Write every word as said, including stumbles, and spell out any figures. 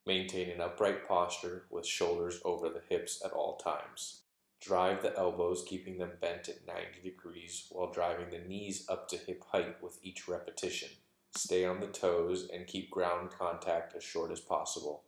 Maintain an upright posture with shoulders over the hips at all times. Drive the elbows, keeping them bent at ninety degrees while driving the knees up to hip height with each repetition. Stay on the toes and keep ground contact as short as possible.